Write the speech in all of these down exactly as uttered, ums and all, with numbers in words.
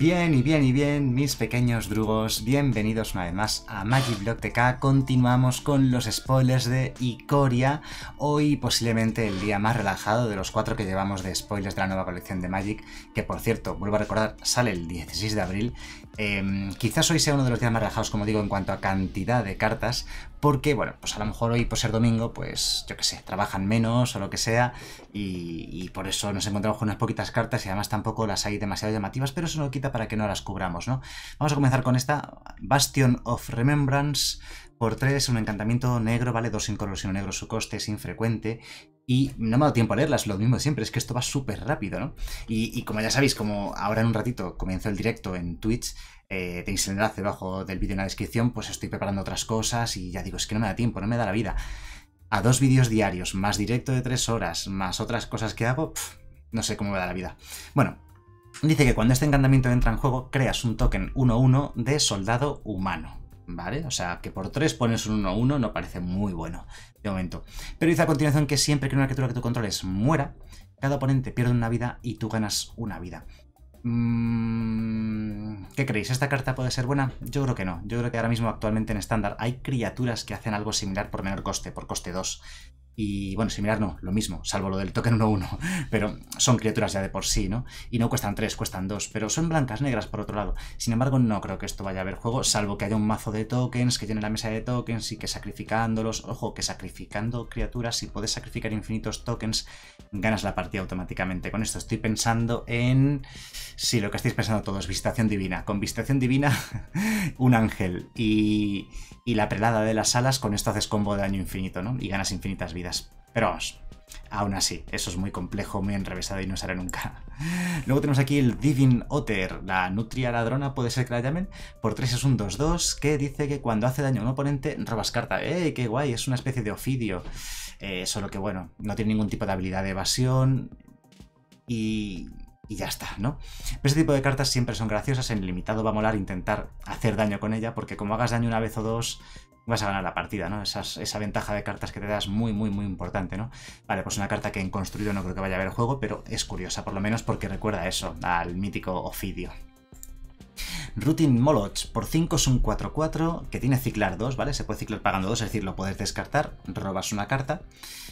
Bien y bien y bien, mis pequeños drugos, bienvenidos una vez más a Magicblock T K. Continuamos con los spoilers de Ikoria. Hoy posiblemente el día más relajado de los cuatro que llevamos de spoilers de la nueva colección de Magic, que por cierto, vuelvo a recordar, sale el dieciséis de abril. Eh, quizás hoy sea uno de los días más relajados, como digo, en cuanto a cantidad de cartas, porque, bueno, pues a lo mejor hoy por ser domingo, pues yo que sé, trabajan menos o lo que sea, y, y por eso nos encontramos con unas poquitas cartas y además tampoco las hay demasiado llamativas, pero eso no quita para que no las cubramos, ¿no? Vamos a comenzar con esta, Bastion of Remembrance, por tres, un encantamiento negro, ¿vale? dos sin color, sino negro, su coste es infrecuente. Y no me ha dado tiempo a leerlas, lo mismo de siempre, es que esto va súper rápido, ¿no? Y, y como ya sabéis, como ahora en un ratito comienzo el directo en Twitch, eh, tenéis el enlace debajo del vídeo en la descripción, pues estoy preparando otras cosas y ya digo, es que no me da tiempo, no me da la vida. A dos vídeos diarios, más directo de tres horas, más otras cosas que hago, pff, no sé cómo me da la vida. Bueno, dice que cuando este encantamiento entra en juego, creas un token uno uno de soldado humano. ¿Vale? O sea, que por tres pones un uno uno no parece muy bueno de momento. Pero dice a continuación que siempre que una criatura que tú controles muera, cada oponente pierde una vida y tú ganas una vida. Mm, ¿Qué creéis? ¿Esta carta puede ser buena? Yo creo que no. Yo creo que ahora mismo actualmente en estándar hay criaturas que hacen algo similar por menor coste, por coste dos. Y bueno, similar no, lo mismo, salvo lo del token uno uno, pero son criaturas ya de por sí, ¿no? Y no cuestan tres, cuestan dos, pero son blancas, negras por otro lado. Sin embargo, no creo que esto vaya a haber juego, salvo que haya un mazo de tokens, que llene la mesa de tokens y que sacrificándolos, ojo, que sacrificando criaturas, si puedes sacrificar infinitos tokens, ganas la partida automáticamente. Con esto estoy pensando en... Sí, lo que estáis pensando todos, Visitación Divina. Con Visitación Divina, un ángel y... y la prelada de las alas, con esto haces combo de daño infinito, ¿no? Y ganas infinitas vidas. Pero vamos, aún así, eso es muy complejo, muy enrevesado y no sale nunca. Luego tenemos aquí el Divine Otter, la nutria ladrona, puede ser que la llamen. Por tres es un dos dos, que dice que cuando hace daño a un oponente, robas carta. ¡Eh, qué guay! Es una especie de Ofidio. Eh, solo que, bueno, no tiene ningún tipo de habilidad de evasión y... y ya está, ¿no? Pero este tipo de cartas siempre son graciosas, en limitado va a molar intentar hacer daño con ella, porque como hagas daño una vez o dos, vas a ganar la partida, ¿no? Esas, esa ventaja de cartas que te das muy, muy, muy importante, ¿no? Vale, pues una carta que en construido no creo que vaya a haber juego, pero es curiosa, por lo menos porque recuerda eso, al mítico Ofidio. Routine Moloch, por cinco es un cuatro cuatro, que tiene ciclar dos, ¿vale? Se puede ciclar pagando dos, es decir, lo puedes descartar, robas una carta.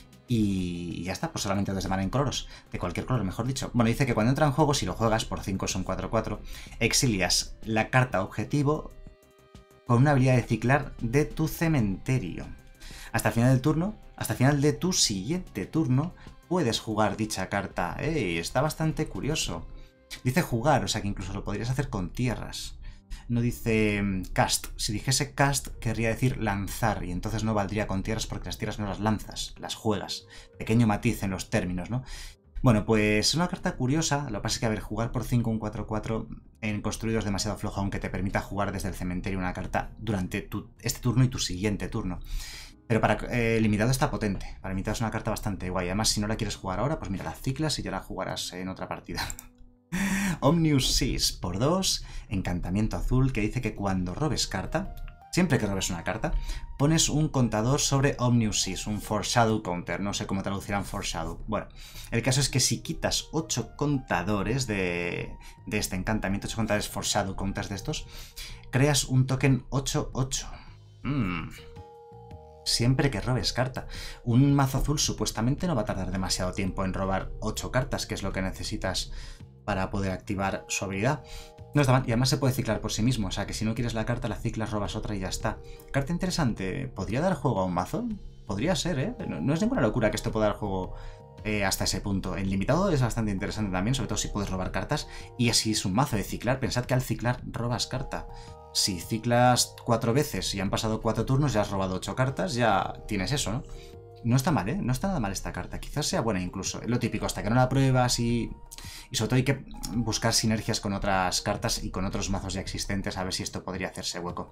Y ya está, pues solamente dos de mana incoloros, de cualquier color, mejor dicho. Bueno, dice que cuando entra en juego, si lo juegas por cinco es un cuatro cuatro, exilias la carta objetivo con una habilidad de ciclar de tu cementerio. Hasta el final del turno, hasta el final de tu siguiente turno, puedes jugar dicha carta. ¡Ey! Está bastante curioso. Dice jugar, o sea que incluso lo podrías hacer con tierras. No dice cast. Si dijese cast, querría decir lanzar, y entonces no valdría con tierras porque las tierras no las lanzas, las juegas. Pequeño matiz en los términos, ¿no? Bueno, pues una carta curiosa. Lo que pasa es que, a ver, jugar por cinco un cuatro cuatro en construido es demasiado flojo, aunque te permita jugar desde el cementerio una carta durante tu, este turno y tu siguiente turno. Pero para eh, limitado está potente. Para limitado es una carta bastante guay. Además, si no la quieres jugar ahora, pues mira, la ciclas y ya la jugarás en otra partida. Omnius Seas, por dos, encantamiento azul, que dice que cuando robes carta, siempre que robes una carta, pones un contador sobre Omnius Seas, un Foreshadow counter, no sé cómo traducirán Foreshadow. Bueno, el caso es que si quitas ocho contadores de, de este encantamiento, ocho contadores Foreshadow counters de estos, creas un token ocho ocho. Mmm... Siempre que robes carta. Un mazo azul supuestamente no va a tardar demasiado tiempo en robar ocho cartas, que es lo que necesitas para poder activar su habilidad. No está mal, y además se puede ciclar por sí mismo, o sea que si no quieres la carta, la ciclas, robas otra y ya está. Carta interesante, ¿podría dar juego a un mazo? Podría ser, ¿eh? No, no es ninguna locura que esto pueda dar juego eh, hasta ese punto. En limitado es bastante interesante también, sobre todo si puedes robar cartas, y así es un mazo de ciclar. Pensad que al ciclar robas carta. Si ciclas cuatro veces y han pasado cuatro turnos, ya has robado ocho cartas, ya tienes eso, ¿no? No está mal, ¿eh? No está nada mal esta carta. Quizás sea buena incluso. Lo típico, hasta que no la pruebas y... Y sobre todo hay que buscar sinergias con otras cartas y con otros mazos ya existentes a ver si esto podría hacerse hueco.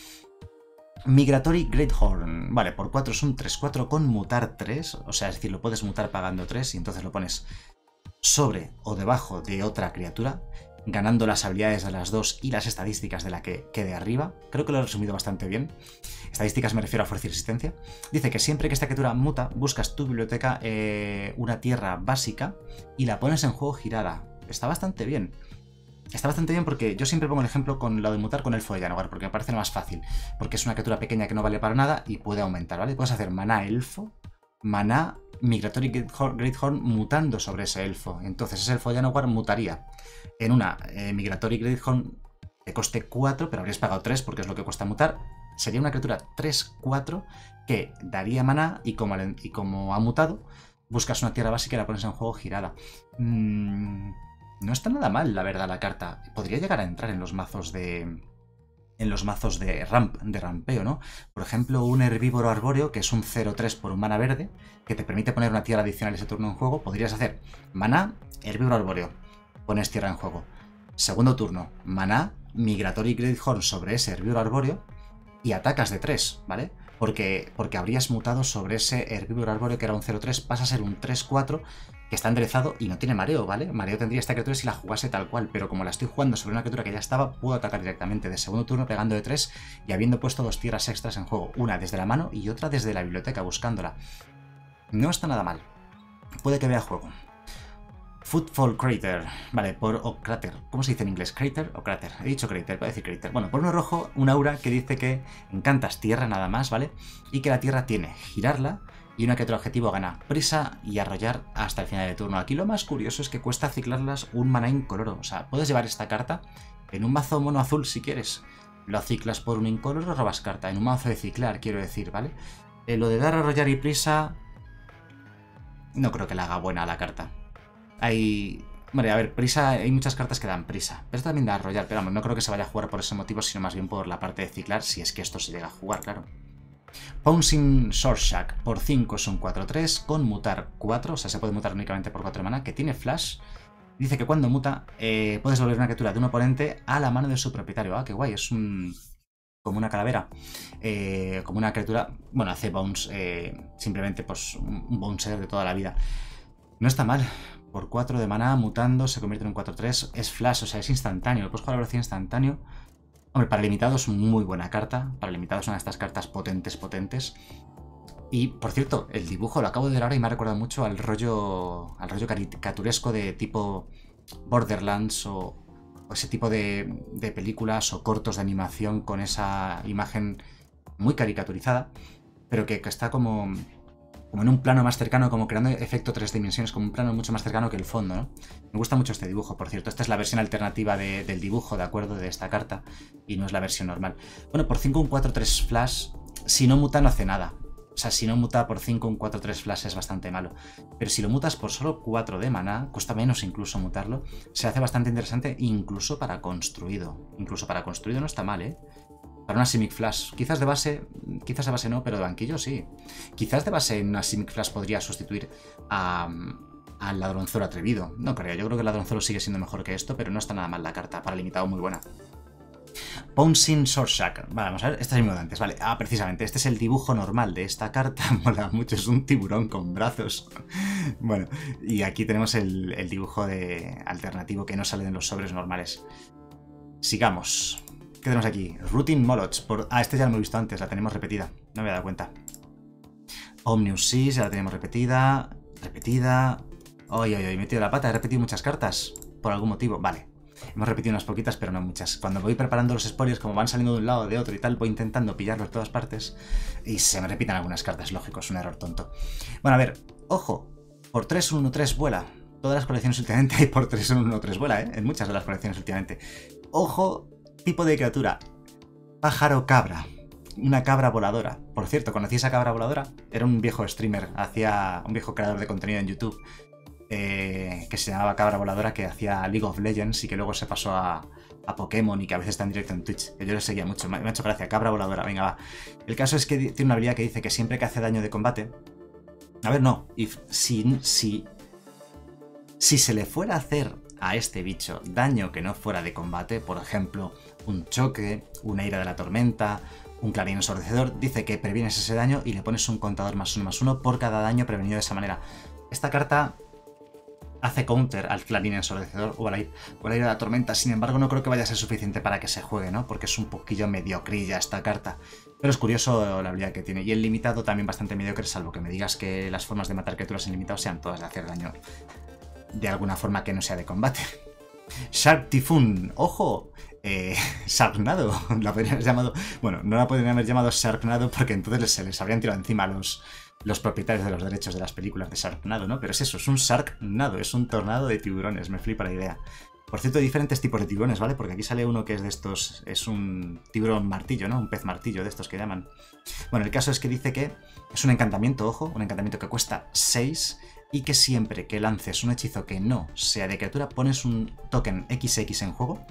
Migratory Greathorn. Vale, por cuatro es un tres cuatro con mutar tres. O sea, es decir, lo puedes mutar pagando tres y entonces lo pones sobre o debajo de otra criatura, ganando las habilidades de las dos y las estadísticas de la que quede arriba. Creo que lo he resumido bastante bien. Estadísticas me refiero a fuerza y resistencia. Dice que siempre que esta criatura muta, buscas tu biblioteca eh, una tierra básica y la pones en juego girada. Está bastante bien. está bastante bien porque yo siempre pongo el ejemplo con lo de mutar con elfo de Llanogar, porque me parece lo más fácil. Porque es una criatura pequeña que no vale para nada y puede aumentar, ¿vale? Puedes hacer maná elfo, maná Migratory Greathorn mutando sobre ese elfo. Entonces ese elfo de Llanogar mutaría en una eh, Migratory Greathorn de coste cuatro, pero habrías pagado tres porque es lo que cuesta mutar. Sería una criatura tres cuatro que daría maná y como, y como ha mutado, buscas una tierra básica y la pones en juego girada. Mm, no está nada mal, la verdad, la carta. Podría llegar a entrar en los mazos de... en los mazos de, ramp, de rampeo, ¿no? Por ejemplo, un herbívoro arbóreo, que es un cero tres por un mana verde, que te permite poner una tierra adicional ese turno en juego. Podrías hacer maná, herbívoro arbóreo, pones tierra en juego. Segundo turno, maná, Migratory Greathorn sobre ese herbívoro arbóreo y atacas de tres, ¿vale? Porque, porque habrías mutado sobre ese herbívoro arbóreo que era un cero tres, pasa a ser un tres cuatro que está enderezado y no tiene mareo, ¿vale? Mareo tendría esta criatura si la jugase tal cual, pero como la estoy jugando sobre una criatura que ya estaba, puedo atacar directamente de segundo turno pegando de tres y habiendo puesto dos tierras extras en juego, una desde la mano y otra desde la biblioteca buscándola. No está nada mal. Puede que vea juego. Footfall Crater, vale, por o cráter, ¿cómo se dice en inglés? ¿Crater o cráter? He dicho crater, voy a decir crater. Bueno, por uno rojo, un aura que dice que encantas tierra nada más, ¿vale? Y que la tierra tiene girarla y una que otro objetivo gana prisa y arrollar hasta el final de turno. Aquí lo más curioso es que cuesta ciclarlas un maná incoloro, o sea, puedes llevar esta carta en un mazo mono azul si quieres. Lo ciclas por un incoloro, robas carta, en un mazo de ciclar, quiero decir, ¿vale? Eh, lo de dar arrollar y prisa, no creo que le haga buena a la carta. Hay... Vale, a ver, prisa, hay muchas cartas que dan prisa. Pero esto también da arrollar, pero vamos, no creo que se vaya a jugar por ese motivo, sino más bien por la parte de ciclar, si es que esto se llega a jugar, claro. Pouncing Swordshack por cinco es un cuatro tres con mutar cuatro, o sea, se puede mutar únicamente por cuatro mana, que tiene flash. Dice que cuando muta, eh, puedes volver una criatura de un oponente a la mano de su propietario. Ah, qué guay, es un... como una calavera, eh, como una criatura... Bueno, hace bounce, eh, simplemente pues un bouncer de toda la vida. No está mal. Por cuatro de maná, mutando, se convierte en un cuatro tres. Es flash, o sea, es instantáneo. Lo puedes jugar a velocidad instantáneo. Hombre, para limitado es muy buena carta. Para limitado son estas cartas potentes, potentes. Y, por cierto, el dibujo lo acabo de ver ahora y me ha recordado mucho al rollo, al rollo caricaturesco de tipo Borderlands o, o ese tipo de, de películas o cortos de animación con esa imagen muy caricaturizada, pero que, que está como... como en un plano más cercano, como creando efecto tres dimensiones, como un plano mucho más cercano que el fondo, ¿no? Me gusta mucho este dibujo, por cierto. Esta es la versión alternativa de, del dibujo, ¿de acuerdo? De esta carta, y no es la versión normal. Bueno, por cinco un cuatro tres flash, si no muta no hace nada. O sea, si no muta por cinco un cuatro tres flash es bastante malo. Pero si lo mutas por solo cuatro de maná, cuesta menos incluso mutarlo, se hace bastante interesante incluso para construido. Incluso para construido no está mal, ¿eh? Para una Simic Flash. Quizás de base, quizás de base no, pero de banquillo sí. Quizás de base en una Simic Flash podría sustituir a, al ladronzuelo atrevido. No creo, yo creo que el ladronzuelo sigue siendo mejor que esto, pero no está nada mal la carta. Para limitado muy buena. Pouncing Swordshack. Vale, vamos a ver, esta es mi de antes, vale. Ah, precisamente, este es el dibujo normal de esta carta. Mola mucho, es un tiburón con brazos. Bueno, y aquí tenemos el, el dibujo de alternativo que no sale en los sobres normales. Sigamos. ¿Qué tenemos aquí? Routine Moloch. Por... Ah, este ya lo hemos visto antes, la tenemos repetida. No me he dado cuenta. Omnius Seas, ya la tenemos repetida. Repetida. Oye, oye, he metido la pata, he repetido muchas cartas. Por algún motivo, vale. Hemos repetido unas poquitas, pero no muchas. Cuando voy preparando los spoilers, como van saliendo de un lado o de otro y tal, voy intentando pillarlos de todas partes. Y se me repitan algunas cartas, lógico, es un error tonto. Bueno, a ver, ojo. Por tres un uno tres vuela. Todas las colecciones últimamente hay por tres un uno tres vuela, ¿eh? En muchas de las colecciones últimamente. Ojo. Tipo de criatura. Pájaro cabra. Una cabra voladora. Por cierto, ¿conocí esa cabra voladora? Era un viejo streamer, hacía un viejo creador de contenido en YouTube eh, que se llamaba Cabra Voladora, que hacía League of Legends y que luego se pasó a, a Pokémon y que a veces está en directo en Twitch. Que yo le seguía mucho. Me, me ha hecho gracia. Cabra Voladora, venga, va. El caso es que tiene una habilidad que dice que siempre que hace daño de combate... A ver, no. If, si, si, si se le fuera a hacer a este bicho daño que no fuera de combate, por ejemplo, un choque, una ira de la tormenta, un clarín ensordecedor, dice que previenes ese daño y le pones un contador más uno más uno por cada daño prevenido de esa manera. Esta carta hace counter al clarín ensordecedor o a la, o a la ira de la tormenta, sin embargo no creo que vaya a ser suficiente para que se juegue, ¿no? Porque es un poquillo mediocrilla esta carta. Pero es curioso la habilidad que tiene. Y el limitado también bastante mediocre, salvo que me digas que las formas de matar criaturas en limitado sean todas de hacer daño de alguna forma que no sea de combate. Shark Typhoon, ojo, eh, Sharknado, la podrían haber llamado, bueno, no la podrían haber llamado Sharknado porque entonces se les habrían tirado encima los, los propietarios de los derechos de las películas de Sharknado, ¿no? Pero es eso, es un Sharknado, es un tornado de tiburones, me flipa la idea. Por cierto, hay diferentes tipos de tiburones, ¿vale? Porque aquí sale uno que es de estos, es un tiburón martillo, ¿no? Un pez martillo de estos que llaman. Bueno, el caso es que dice que es un encantamiento, ojo, un encantamiento que cuesta seis y que siempre que lances un hechizo que no sea de criatura, pones un token equis equis en juego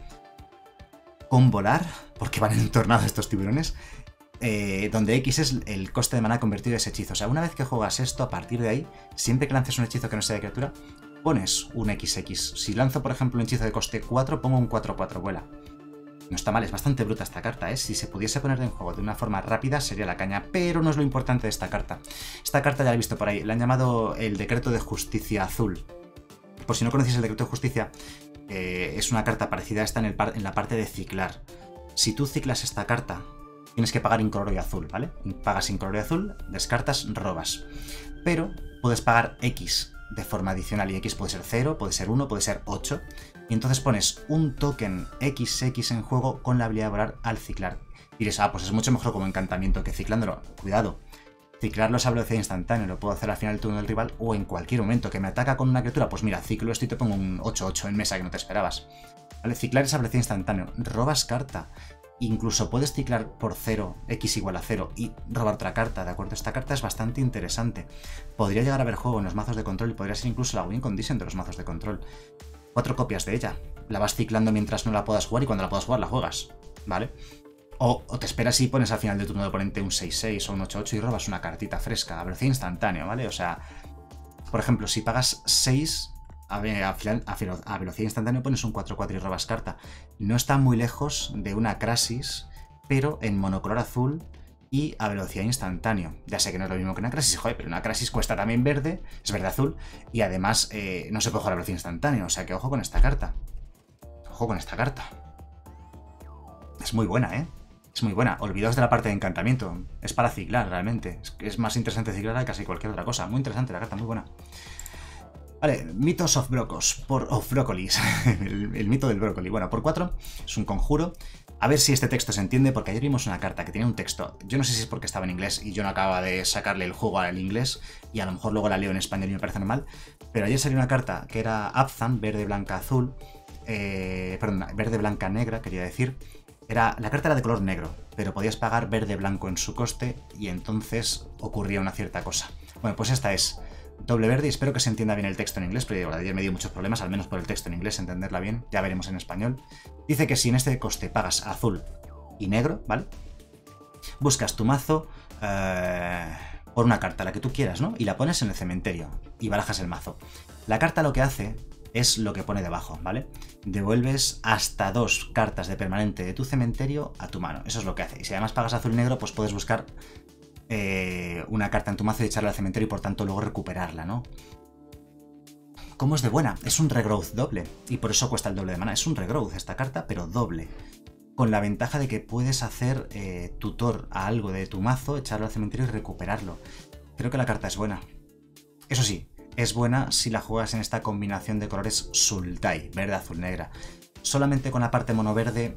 con volar, porque van en un tornado estos tiburones, eh, donde X es el coste de maná convertido en ese hechizo. O sea, una vez que juegas esto, a partir de ahí, siempre que lances un hechizo que no sea de criatura, pones un equis equis. Si lanzo, por ejemplo, un hechizo de coste cuatro, pongo un cuatro cuatro, vuela. No está mal, es bastante bruta esta carta, ¿eh? Si se pudiese poner en juego de una forma rápida sería la caña, pero no es lo importante de esta carta. Esta carta ya la he visto por ahí, la han llamado el Decreto de Justicia Azul. Por si no conocéis el Decreto de Justicia, eh, es una carta parecida a esta en, el par en la parte de ciclar. Si tú ciclas esta carta, tienes que pagar incoloro y azul, ¿vale? Pagas incoloro y azul, descartas, robas. Pero puedes pagar X de forma adicional y X puede ser cero, puede ser uno, puede ser ocho. Y entonces pones un token equis equis en juego con la habilidad de volar al ciclar. Y diréis, ah, pues es mucho mejor como encantamiento que ciclándolo. Cuidado, ciclarlo es a velocidad instantánea, lo puedo hacer al final del turno del rival o en cualquier momento. ¿Que me ataca con una criatura? Pues mira, ciclo esto y te pongo un ocho ocho en mesa que no te esperabas. ¿Vale? Ciclar es a velocidad instantánea. Robas carta. Incluso puedes ciclar por cero, X igual a cero, y robar otra carta, ¿de acuerdo? Esta carta es bastante interesante. Podría llegar a haber juego en los mazos de control y podría ser incluso la win condition de los mazos de control. Cuatro copias de ella. La vas ciclando mientras no la puedas jugar y cuando la puedas jugar la juegas, ¿vale? O, o te esperas y pones al final de turno del oponente un seis seis o un ocho ocho y robas una cartita fresca, a velocidad instantánea, ¿vale? O sea, por ejemplo, si pagas seis... A, ver, a, a, a velocidad instantánea pones un cuatro cuatro y robas carta. No está muy lejos de una Crasis, pero en monocolor azul y a velocidad instantánea. Ya sé que no es lo mismo que una Crasis, joder, pero una Crasis cuesta también verde, es verde azul, y además eh, no se puede jugar a velocidad instantánea, o sea que ojo con esta carta. Ojo con esta carta. Es muy buena, ¿eh? Es muy buena. Olvidaos de la parte de encantamiento. Es para ciclar, realmente. Es, es más interesante ciclar que casi cualquier otra cosa. Muy interesante la carta, muy buena. Vale, Mythos of Brocos, por of Brócolis, el, el mito del brócoli. Bueno, por cuatro, es un conjuro. A ver si este texto se entiende, porque ayer vimos una carta que tenía un texto. Yo no sé si es porque estaba en inglés y yo no acababa de sacarle el juego al inglés, y a lo mejor luego la leo en español y me parece normal. Pero ayer salió una carta que era Abzan, verde, blanca, azul. Eh, perdón, verde, blanca, negra, quería decir. Era, la carta era de color negro, pero podías pagar verde, blanco en su coste y entonces ocurría una cierta cosa. Bueno, pues esta es doble verde y espero que se entienda bien el texto en inglés, pero ayer me dio muchos problemas, al menos por el texto en inglés, entenderla bien, ya veremos en español. Dice que si en este coste pagas azul y negro, ¿vale? Buscas tu mazo eh, por una carta, la que tú quieras, ¿no? Y la pones en el cementerio y barajas el mazo. La carta lo que hace es lo que pone debajo, ¿vale? Devuelves hasta dos cartas de permanente de tu cementerio a tu mano, eso es lo que hace. Y si además pagas azul y negro, pues puedes buscar Eh, una carta en tu mazo y echarla al cementerio y por tanto luego recuperarla, ¿no? ¿Cómo es de buena? Es un regrowth doble y por eso cuesta el doble de mana. Es un regrowth esta carta, pero doble. Con la ventaja de que puedes hacer eh, tutor a algo de tu mazo, echarlo al cementerio y recuperarlo. Creo que la carta es buena. Eso sí, es buena si la juegas en esta combinación de colores Sultai, verde, azul, negra. Solamente con la parte mono verde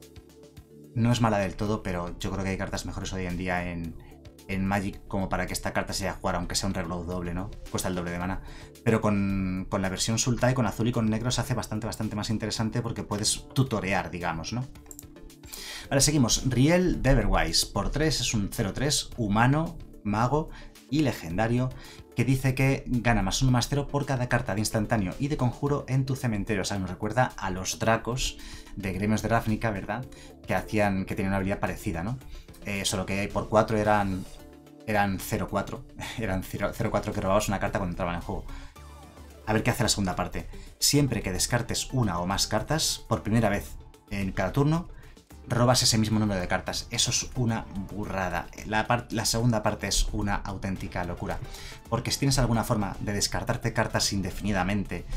no es mala del todo, pero yo creo que hay cartas mejores hoy en día en... en Magic como para que esta carta se haya jugar, aunque sea un regrowth doble, ¿no? Cuesta el doble de mana. Pero con, con la versión Sultai, con azul y con negro, se hace bastante, bastante más interesante porque puedes tutorear, digamos, ¿no? Vale, seguimos. Riel Deverwise, por tres, es un cero tres, humano, mago y legendario, que dice que gana más uno más cero por cada carta de instantáneo y de conjuro en tu cementerio. O sea, nos recuerda a los dracos de Gremios de Ravnica, ¿verdad? Que hacían, que tenían una habilidad parecida, ¿no? Eh, solo que por cuatro eran eran cero cuatro, eran cero cuatro que robabas una carta cuando entraban en juego. A ver qué hace la segunda parte. Siempre que descartes una o más cartas, por primera vez en cada turno, robas ese mismo número de cartas. Eso es una burrada. La, la segunda parte es una auténtica locura. Porque si tienes alguna forma de descartarte cartas indefinidamente,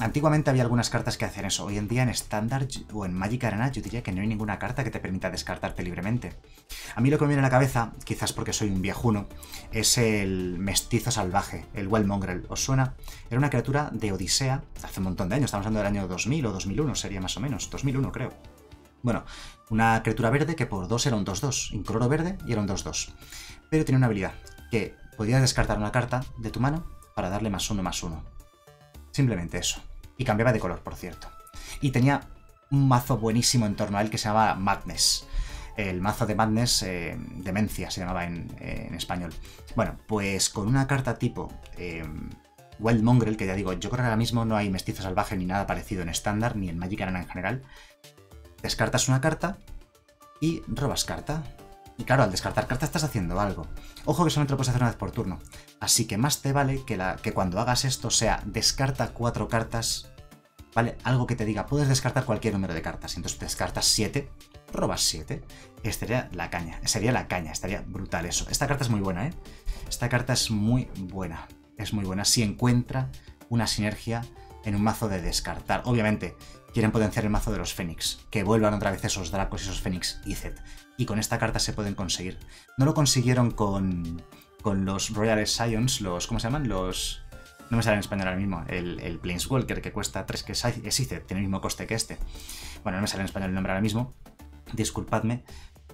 Antiguamente había algunas cartas que hacían eso. Hoy en día en Standard o en Magic Arena yo diría que no hay ninguna carta que te permita descartarte libremente. A mí lo que me viene a la cabeza, quizás porque soy un viejuno, es el mestizo salvaje, el Wild Mongrel. ¿Os suena? Era una criatura de Odisea hace un montón de años. Estamos hablando del año dos mil o dos mil uno, sería más o menos. dos mil uno creo. Bueno, una criatura verde que por dos era un dos dos. Incoloro verde y era un dos dos. Pero tenía una habilidad, que podías descartar una carta de tu mano para darle más uno más uno. Simplemente eso. Y cambiaba de color, por cierto. Y tenía un mazo buenísimo en torno a él que se llamaba Madness. El mazo de Madness, eh, Demencia se llamaba en, eh, en español. Bueno, pues con una carta tipo eh, Wild Mongrel, que ya digo, yo creo que ahora mismo no hay mestizo salvaje ni nada parecido en estándar, ni en Magic Arena en general. Descartas una carta y robas carta. Y claro, al descartar carta estás haciendo algo. Ojo que solamente lo puedes hacer una vez por turno. Así que más te vale que, la, que cuando hagas esto sea descarta cuatro cartas, ¿vale? Algo que te diga, puedes descartar cualquier número de cartas. Entonces descartas siete, robas siete. Estaría la caña, sería la caña, estaría brutal eso. Esta carta es muy buena, ¿eh? Esta carta es muy buena, es muy buena. Si encuentra una sinergia en un mazo de descartar. Obviamente, quieren potenciar el mazo de los Fénix, que vuelvan otra vez esos Dracos y esos Fénix Izzet. Y con esta carta se pueden conseguir. No lo consiguieron con, con los Royal Scions, los... ¿cómo se llaman? Los... No me sale en español ahora mismo. El, el Planeswalker, que cuesta tres, que es Izzet, tiene el mismo coste que este. Bueno, no me sale en español el nombre ahora mismo. Disculpadme.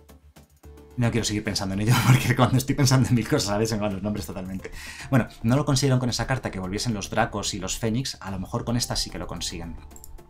No quiero seguir pensando en ello, porque cuando estoy pensando en mil cosas a veces me van los nombres totalmente. Bueno, no lo consiguieron con esa carta, que volviesen los Dracos y los Fénix. A lo mejor con esta sí que lo consiguen.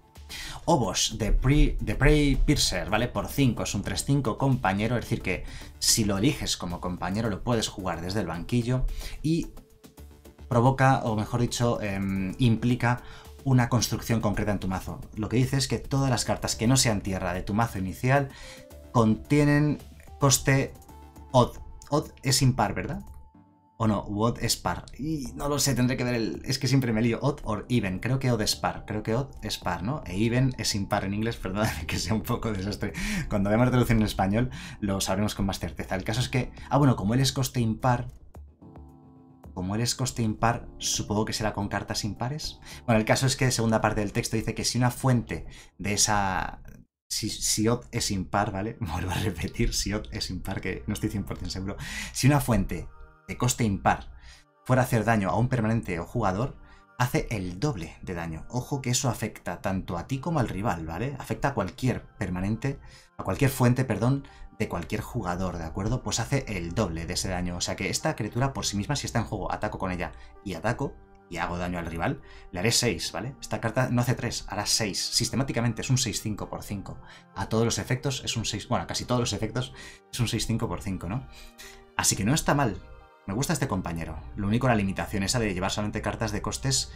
Obos de, Pre, de Prey Piercer, ¿vale? Por cinco, es un tres cinco compañero, es decir que si lo eliges como compañero lo puedes jugar desde el banquillo y provoca, o mejor dicho, eh, implica una construcción concreta en tu mazo. Lo que dice es que todas las cartas que no sean tierra de tu mazo inicial contienen coste odd. Odd es impar, ¿verdad? O no, odd es par. Y no lo sé, tendré que ver el... Es que siempre me lío. Odd o even. Creo que odd es par. Creo que odd es par, ¿no? E even es impar en inglés. Perdóname que sea un poco desastre. Cuando veamos la traducción en español lo sabremos con más certeza. El caso es que... Ah, bueno, como él es coste impar... Como él es coste impar, supongo que será con cartas impares. Bueno, el caso es que, segunda parte del texto, dice que si una fuente de esa... Si, si odd es impar, ¿vale? Vuelvo a repetir, si odd es impar, que no estoy cien por ciento seguro. Si una fuente de coste impar fuera a hacer daño a un permanente o jugador, hace el doble de daño. Ojo que eso afecta tanto a ti como al rival, ¿vale? Afecta a cualquier permanente, a cualquier fuente, perdón, de cualquier jugador, ¿de acuerdo? Pues hace el doble de ese daño. O sea que esta criatura por sí misma, si está en juego, ataco con ella y ataco y hago daño al rival, le haré seis, ¿vale? Esta carta no hace tres, hará seis. Sistemáticamente es un seis cinco por cinco. A todos los efectos es un seis... Bueno, a casi todos los efectos es un seis cinco por cinco, ¿no? Así que no está mal. Me gusta este compañero. Lo único, la limitación esa de llevar solamente cartas de costes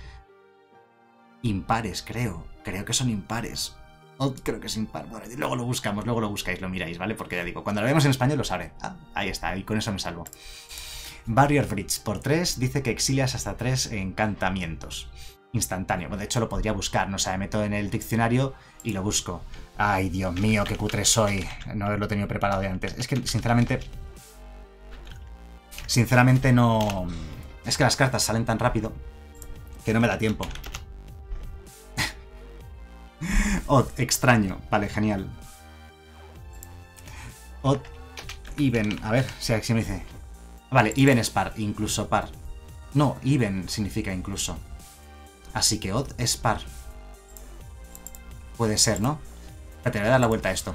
impares, creo. Creo que son impares. O creo que es impar. Bueno, y luego lo buscamos, luego lo buscáis, lo miráis, ¿vale? Porque ya digo, cuando lo vemos en español lo sabré. Ah, ahí está, y con eso me salvo. Barrier Bridge por tres dice que exilias hasta tres encantamientos. Instantáneo. Bueno, de hecho lo podría buscar, no sé, me meto en el diccionario y lo busco. Ay, Dios mío, qué cutre soy. No haberlo tenido preparado de antes. Es que, sinceramente... Sinceramente no... Es que las cartas salen tan rápido que no me da tiempo. Odd, extraño. Vale, genial. Odd, even. A ver, si aquí me dice... Vale, even es par, incluso par. No, even significa incluso. Así que odd es par. Puede ser, ¿no? Espérate, voy a dar la vuelta a esto.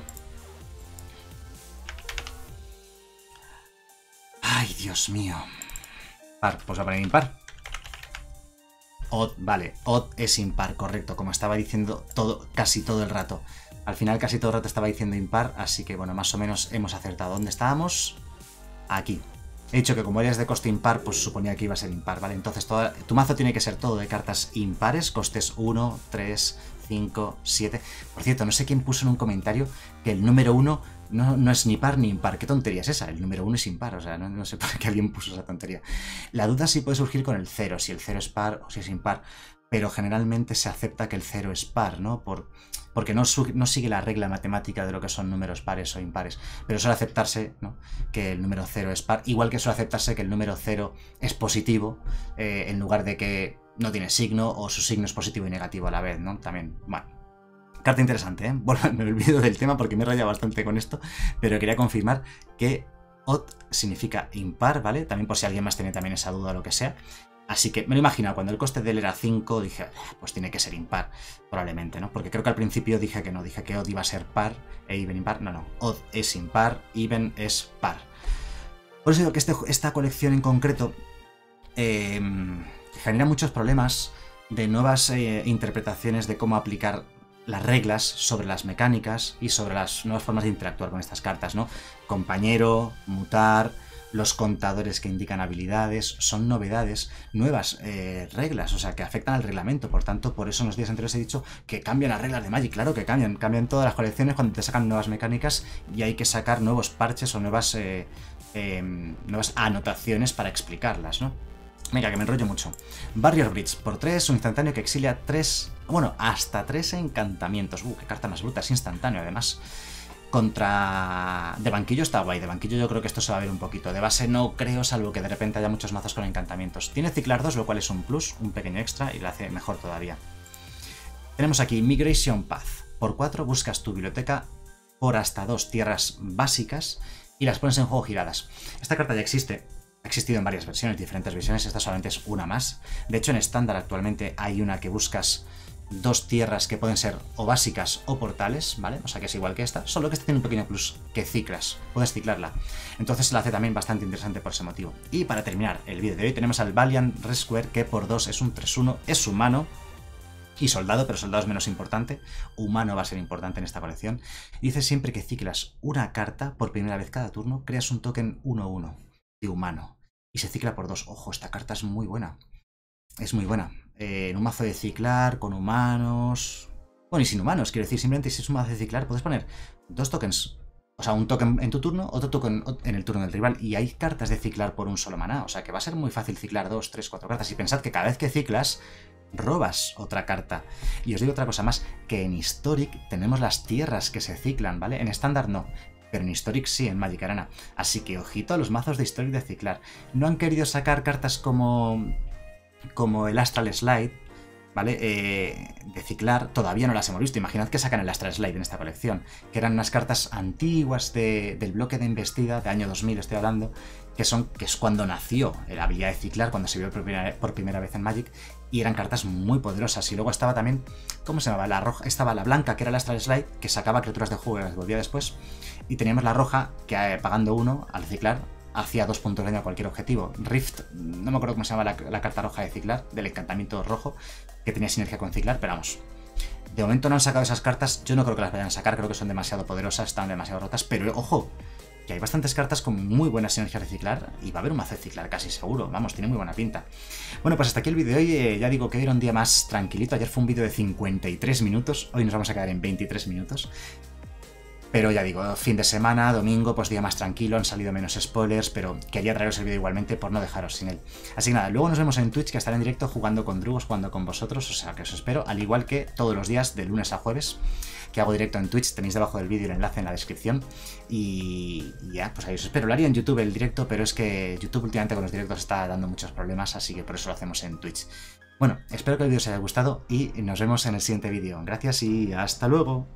Ay, Dios mío. Par, pues va a poner impar. Odd, vale, odd es impar, correcto, como estaba diciendo todo, casi todo el rato. Al final casi todo el rato estaba diciendo impar, así que bueno, más o menos hemos acertado. ¿Dónde estábamos? Aquí. He dicho que como eres de coste impar, pues suponía que iba a ser impar, ¿vale? Entonces toda, tu mazo tiene que ser todo de cartas impares, costes uno, tres, cinco, siete. Por cierto, no sé quién puso en un comentario que el número uno no, no es ni par ni impar. ¿Qué tontería es esa? El número uno es impar, o sea, no, no sé por qué alguien puso esa tontería. La duda sí puede surgir con el cero, si el cero es par o si es impar, pero generalmente se acepta que el cero es par, ¿no? Por... Porque no, no sigue la regla matemática de lo que son números pares o impares. Pero suele aceptarse, ¿no?, que el número cero es par. Igual que suele aceptarse que el número cero es positivo, eh, en lugar de que no tiene signo o su signo es positivo y negativo a la vez, ¿no? También, bueno. Carta interesante, ¿eh? Bueno, me olvido del tema porque me he rayado bastante con esto, pero quería confirmar que odd significa impar, ¿vale? También por si alguien más tiene también esa duda o lo que sea. Así que me lo imagino, cuando el coste de él era cinco, dije, pues tiene que ser impar, probablemente, ¿no? Porque creo que al principio dije que no, dije que odd iba a ser par e even impar. No, no, odd es impar, even es par. Por eso digo que este, esta colección en concreto eh, genera muchos problemas de nuevas eh, interpretaciones de cómo aplicar las reglas sobre las mecánicas y sobre las nuevas formas de interactuar con estas cartas, ¿no? Compañero, mutar, los contadores que indican habilidades, son novedades, nuevas eh, reglas, o sea, que afectan al reglamento. Por tanto, por eso en los días anteriores he dicho que cambian las reglas de Magic. Claro que cambian, cambian todas las colecciones cuando te sacan nuevas mecánicas y hay que sacar nuevos parches o nuevas, eh, eh, nuevas anotaciones para explicarlas, ¿no? Venga, que me enrollo mucho. Barrier Bridge, por tres, un instantáneo que exilia tres... Bueno, hasta tres encantamientos. Uh, qué carta más bruta, es instantáneo además. Contra... De banquillo está guay, de banquillo yo creo que esto se va a ver un poquito. De base no creo, salvo que de repente haya muchos mazos con encantamientos. Tiene ciclar dos, lo cual es un plus, un pequeño extra, y lo hace mejor todavía. Tenemos aquí Migration Path. Por cuatro buscas tu biblioteca por hasta dos tierras básicas y las pones en juego giradas. Esta carta ya existe. Ha existido en varias versiones, diferentes versiones, esta solamente es una más. De hecho, en estándar actualmente hay una que buscas dos tierras que pueden ser o básicas o portales, ¿vale? O sea que es igual que esta, solo que esta tiene un pequeño plus, que ciclas, puedes ciclarla. Entonces se la hace también bastante interesante por ese motivo. Y para terminar el vídeo de hoy tenemos al Valiant Rescuer, que por dos es un tres uno, es humano y soldado, pero soldado es menos importante. Humano va a ser importante en esta colección. Dice siempre que ciclas una carta por primera vez cada turno, creas un token uno uno de humano. Y se cicla por dos. Ojo, esta carta es muy buena. Es muy buena. Eh, en un mazo de ciclar, con humanos... Bueno, y sin humanos, quiero decir, simplemente si es un mazo de ciclar, puedes poner dos tokens. O sea, un token en tu turno, otro token en el turno del rival. Y hay cartas de ciclar por un solo maná. O sea, que va a ser muy fácil ciclar dos, tres, cuatro cartas. Y pensad que cada vez que ciclas, robas otra carta. Y os digo otra cosa más, que en Historic tenemos las tierras que se ciclan, ¿vale? En estándar no. Pero en Historic sí, en Magic Arena. Así que ojito a los mazos de Historic de ciclar. No han querido sacar cartas como, como el Astral Slide, ¿vale? Eh, de ciclar, todavía no las hemos visto. Imaginad que sacan el Astral Slide en esta colección, que eran unas cartas antiguas de, del bloque de embestida, de año dos mil estoy hablando, que, son, que es cuando nació la habilidad de ciclar, cuando se vio por primera, por primera vez en Magic, y eran cartas muy poderosas. Y luego estaba también, ¿cómo se llamaba? La roja, estaba la blanca, que era el Astral Slide, que sacaba criaturas de juego y las devolvía después. Y teníamos la roja, que eh, pagando uno al ciclar, hacía dos puntos de daño a cualquier objetivo. Rift, no me acuerdo cómo se llama la, la carta roja de ciclar, del encantamiento rojo, que tenía sinergia con ciclar, pero vamos. De momento no han sacado esas cartas, yo no creo que las vayan a sacar, creo que son demasiado poderosas, están demasiado rotas, pero ojo, que hay bastantes cartas con muy buena sinergia de ciclar y va a haber un mazo de ciclar casi seguro, vamos, tiene muy buena pinta. Bueno, pues hasta aquí el vídeo de hoy, eh, ya digo que hoy era un día más tranquilito, ayer fue un vídeo de cincuenta y tres minutos, hoy nos vamos a quedar en veintitrés minutos. Pero ya digo, fin de semana, domingo, pues día más tranquilo, han salido menos spoilers, pero quería traeros el vídeo igualmente por no dejaros sin él. Así que nada, luego nos vemos en Twitch, que estaré en directo jugando con Drugos, jugando con vosotros, o sea que os espero, al igual que todos los días, de lunes a jueves, que hago directo en Twitch, tenéis debajo del vídeo el enlace en la descripción, y ya, pues ahí os espero. Lo haría en YouTube el directo, pero es que YouTube últimamente con los directos está dando muchos problemas, así que por eso lo hacemos en Twitch. Bueno, espero que el vídeo os haya gustado y nos vemos en el siguiente vídeo. Gracias y hasta luego.